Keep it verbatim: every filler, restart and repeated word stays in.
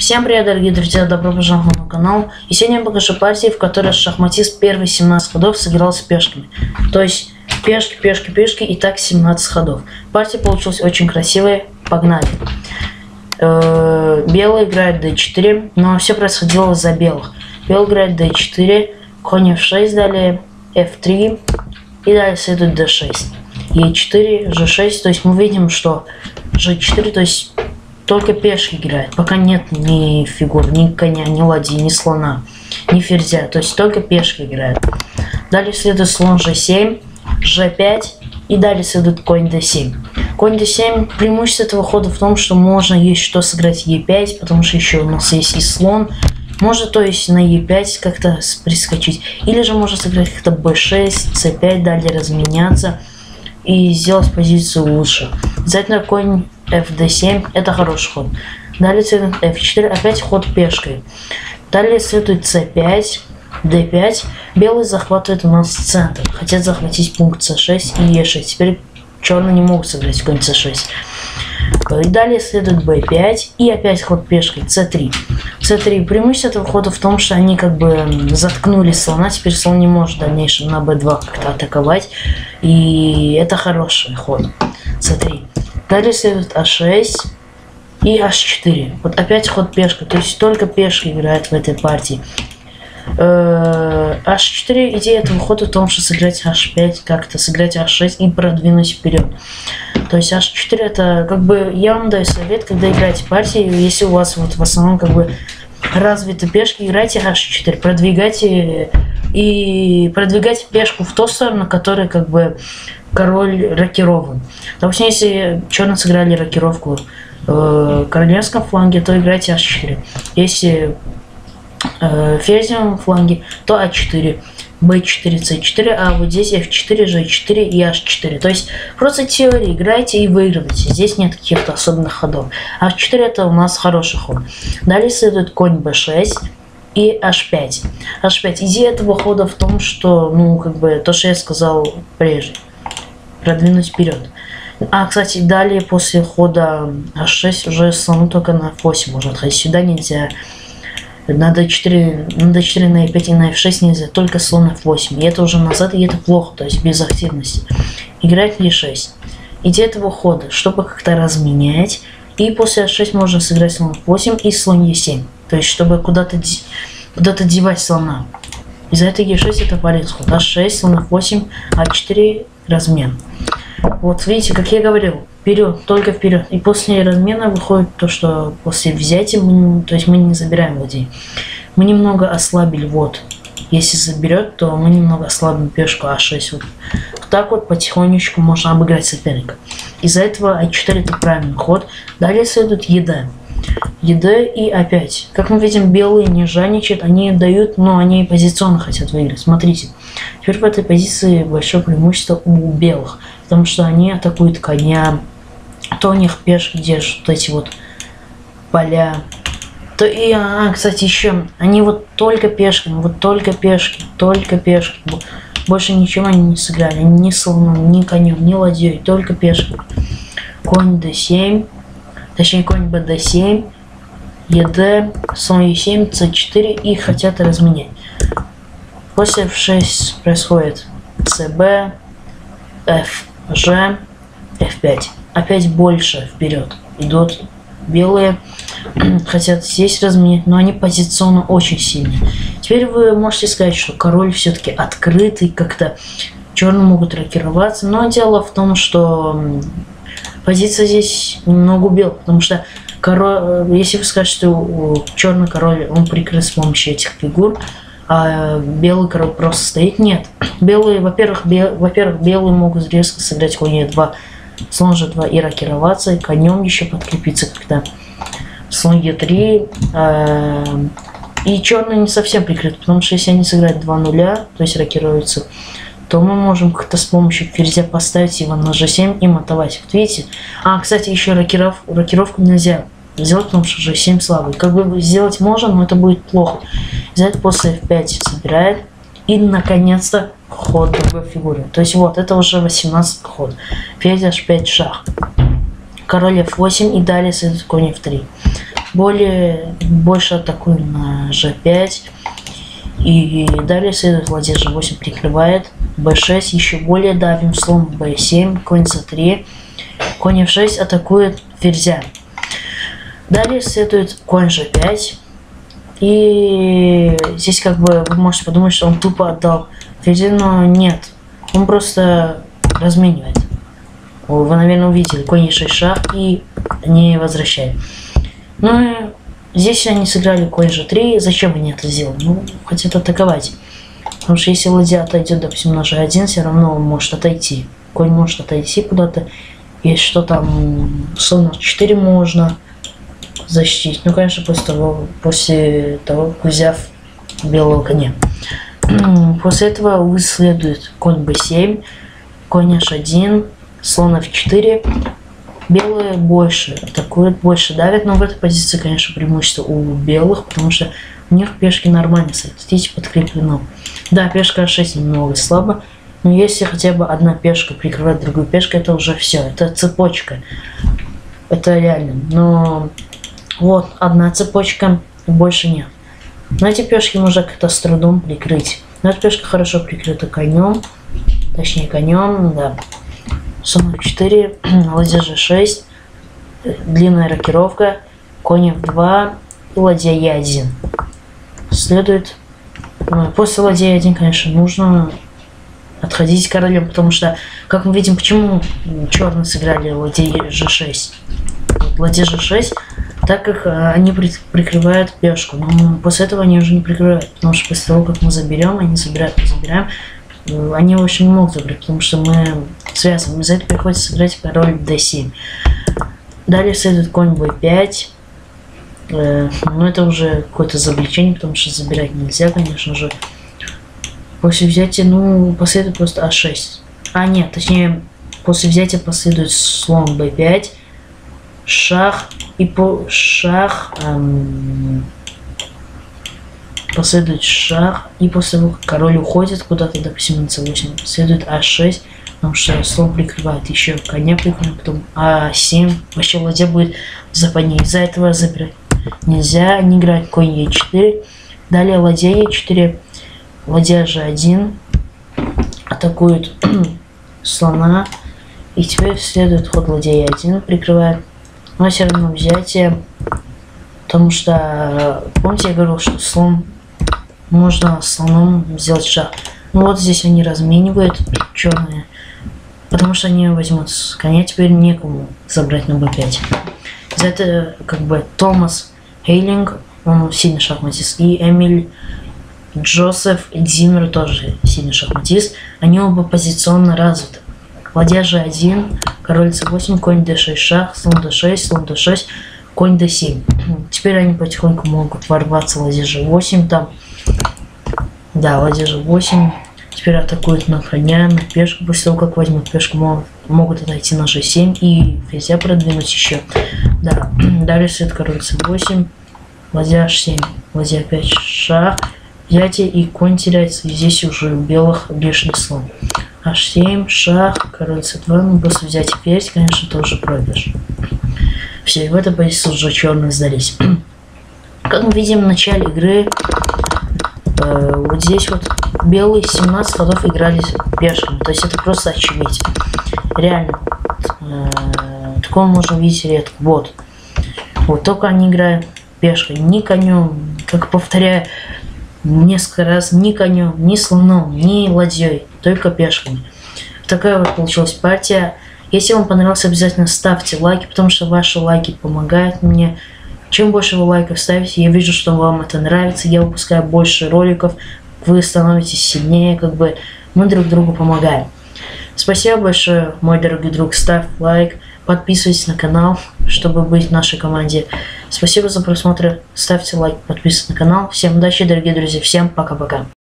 Всем привет, дорогие друзья, добро пожаловать на мой канал. И сегодня я покажу партии, в которой шахматист первые семнадцать ходов сыграл с пешками. То есть пешки, пешки, пешки и так семнадцать ходов. Партия получилась очень красивая. Погнали. Белый играет дэ четыре, но все происходило за белых. Белый играет дэ четыре, конь эф шесть, далее эф три и далее следует дэ шесть. е четыре, жэ шесть, то есть мы видим, что жэ четыре, то есть только пешки играет, пока нет ни фигур, ни коня, ни ладьи, ни слона, ни ферзя, то есть только пешки играет. Далее следует слон жэ семь, жэ пять и далее следует конь дэ семь. Конь дэ семь, преимущество этого хода в том, что можно есть что сыграть е пять, потому что еще у нас есть и слон. Можно, то есть, на е пять как-то прискочить, или же можно сыграть как-то бэ шесть, цэ пять, далее разменяться и сделать позицию лучше. Обязательно конь эф дэ семь, это хороший ход. Далее следует эф четыре, опять ход пешкой. Далее следует цэ пять, дэ пять. Белый захватывает у нас центр. Хотят захватить пункт цэ шесть и е шесть. Теперь черные не могут сыграть конь цэ шесть. И далее следует бэ пять и опять ход пешкой цэ три. цэ три. Преимущество этого хода в том, что они как бы заткнули слона. Теперь слон не может в дальнейшем на бэ два как-то атаковать. И это хороший ход. цэ три. Далее следует а шесть и аш четыре. Вот опять ход пешка. То есть только пешка играет в этой партии. аш четыре. Идея этого хода в том, что сыграть аш пять, как-то сыграть аш шесть и продвинуть вперед. То есть аш четыре это как бы я вам даю совет, когда играете партии, если у вас вот в основном как бы развиты пешки, играйте аш четыре, продвигайте и продвигайте пешку в ту сторону, которая как бы король рокирован. Допустим, если черные сыграли рокировку в королевском фланге, то играйте аш четыре. Если в ферзевом фланге, то а четыре, бэ четыре, цэ четыре, а вот здесь эф четыре, жэ четыре и аш четыре. То есть просто теории играйте и выигрывайте. Здесь нет каких-то особенных ходов. аш четыре это у нас хороший ход. Далее следует конь бэ шесть и аш пять. аш пять. Идея этого хода в том, что, ну, как бы, то, что я сказал прежде. Продвинуть вперед. А, кстати, далее после хода аш шесть уже слону только на эф восемь может ходить. Сюда нельзя. На дэ четыре, на дэ четыре, на е пять и на эф шесть нельзя, только слон эф восемь. И это уже назад, и это плохо, то есть без активности. Играть е шесть. Идея этого хода, чтобы как-то разменять. И после аш шесть можно сыграть слон эф восемь и слон е семь. То есть, чтобы куда-то куда-то девать слона. Из-за этого е шесть это полезный ход. аш шесть, слон эф восемь, а четыре размен. Вот видите, как я говорил, вперед, только вперед. И после размена выходит то, что после взятия, мы, то есть мы не забираем ладьи. Мы немного ослабили, вот. Если заберет, то мы немного ослабим пешку а шесть. Вот. Так вот потихонечку можно обыграть соперника. Из-за этого а четыре это правильный ход. Далее следует е дэ. е дэ и опять. Как мы видим, белые не жадничают, они дают, но они позиционно хотят выиграть. Смотрите, теперь в этой позиции большое преимущество у белых, потому что они атакуют коня, то у них пешки держат вот эти вот поля. То и, а, кстати, еще, они вот только пешками, вот только пешки, только пешки. Больше ничего они не сыграли, ни слоном, ни конем, ни ладьей, только пешки. Конь дэ семь. Точнее, конь бэ дэ семь, е дэ, слон е семь, цэ четыре и хотят разменять. После эф шесть происходит цэ бэ, эф жэ, эф пять. Опять больше вперед идут белые. Хотят здесь разменять, но они позиционно очень сильные. Теперь вы можете сказать, что король все-таки открытый, как-то черные могут рокироваться. Но дело в том, что позиция здесь немного убила, потому что король, если вы скажете, что черный король, он прикрыт с помощью этих фигур, а белый король просто стоит, нет. Белые, во-первых, бел, во-первых, белые могут резко сыграть конь е два, слон жэ два и рокироваться, и конем еще подкрепиться, когда слон е три. Э, и черный не совсем прикрыт, потому что если они сыграют два нуля, то есть рокируются, то мы можем как-то с помощью ферзя поставить его на жэ семь и мотовать. Вот видите? А, кстати, еще рокиров, рокировку нельзя сделать, потому что жэ семь слабый. Как бы сделать можно, но это будет плохо. За это после эф пять собирает. И, наконец-то, ход другой фигуры. То есть вот, это уже восемнадцатый ход. Ферзь аш пять шах. Король эф восемь и далее следует конь эф три. более, больше атакуем на же пять. И далее следует ладья же восемь, прикрывает. бэ шесть, еще более давим, слон бэ семь, конь цэ три. Конь эф шесть атакует ферзя. Далее следует конь же пять. И здесь как бы вы можете подумать, что он тупо отдал ферзя, но нет. Он просто разменивает. Вы, наверное, увидели конь е шесть шах и не возвращает. Ну и здесь они сыграли конь же три. Зачем они это сделали? Ну, хотят атаковать. Потому что если ладья отойдет, допустим, на же один, все равно он может отойти. Конь может отойти куда-то. И что там, слон эф четыре можно защитить. Ну, конечно, после того, после того, как взяв белого коня. После этого вы следует конь бэ семь, конь эйч один, слон эф четыре. Белые больше атакуют, больше давят, но в этой позиции, конечно, преимущество у белых, потому что у них пешки нормально стоят. Видите, подкреплено. Да, пешка а шесть немного слабо, но если хотя бы одна пешка прикрывает другую пешку, это уже все, это цепочка. Это реально. Но вот одна цепочка, больше нет. Но эти пешки можно как-то с трудом прикрыть. Но эта пешка хорошо прикрыта конем, точнее конем, да. Слон эф четыре, ладья же шесть, длинная рокировка, конь эф два и ладья е один. Следует, после ладья е один, конечно, нужно отходить королем, потому что, как мы видим, почему черные сыграли ладья же шесть. Вот, ладья же шесть, так как они прикрывают пешку, но после этого они уже не прикрывают, потому что после того, как мы заберем, они забирают, мы забираем, они, в общем, не могут забрать, потому что мы связаны. За это приходится сыграть король дэ семь. Далее следует конь бэ пять. Э, но это уже какое-то изобличение, потому что забирать нельзя, конечно же. После взятия, ну, последует просто а шесть. А, нет, точнее, после взятия последует слон бэ пять, шах и по шах... Эм, последует шах, и после того, как король уходит куда-то, допустим, на цэ восемь, следует а шесть, потому что слон прикрывает еще коня, прикрывает, потом а семь, вообще ладья будет в западне. Из-за этого забирать нельзя, не играть конь е четыре. Далее ладья е четыре, ладья же один, атакует слона, и теперь следует ход ладья е один, прикрывает, но все равно взятие, потому что, помните, я говорил, что слон можно слоном сделать шаг. Ну вот здесь они разменивают черные, потому что они возьмут с коня, теперь некому забрать на бэ пять. За это как бы Томас Хейлинг, он сильный шахматист, и Эмиль Джозеф Зиммер тоже сильный шахматист. Они оба позиционно развиты. Ладья же один, король цэ восемь, конь дэ шесть шах, слон дэ шесть, слон дэ шесть, конь дэ семь. Теперь они потихоньку могут ворваться ладья же восемь там. Да, ладья же восемь. Теперь атакуют на коня, на пешку. После того, как возьмут пешку, могут, могут отойти на же семь и ферзя продвинуть еще. Да, далее следует король цэ восемь, ладья аш семь, ладья опять шах, взятие, и конь теряется. И здесь уже у белых лишний слон. аш семь, шах, король цэ два, ну после взятия ферзь, конечно, тоже проигрыш. Все, и в этой позиции уже черные сдались. Как мы видим в начале игры, э, вот здесь вот белые семнадцать ходов играли пешками. То есть это просто очевидно. Реально. Э, такого можно увидеть редко. Вот. Вот только они играют пешкой. Ни конем, как повторяю несколько раз, ни конем, ни слоном, ни ладьей. Только пешками. Такая вот получилась партия. Если вам понравилось, обязательно ставьте лайки, потому что ваши лайки помогают мне. Чем больше вы лайков ставите, я вижу, что вам это нравится, я выпускаю больше роликов, вы становитесь сильнее, как бы мы друг другу помогаем. Спасибо большое, мой дорогой друг, ставь лайк, подписывайтесь на канал, чтобы быть в нашей команде. Спасибо за просмотр, ставьте лайк, подписывайтесь на канал. Всем удачи, дорогие друзья, всем пока-пока.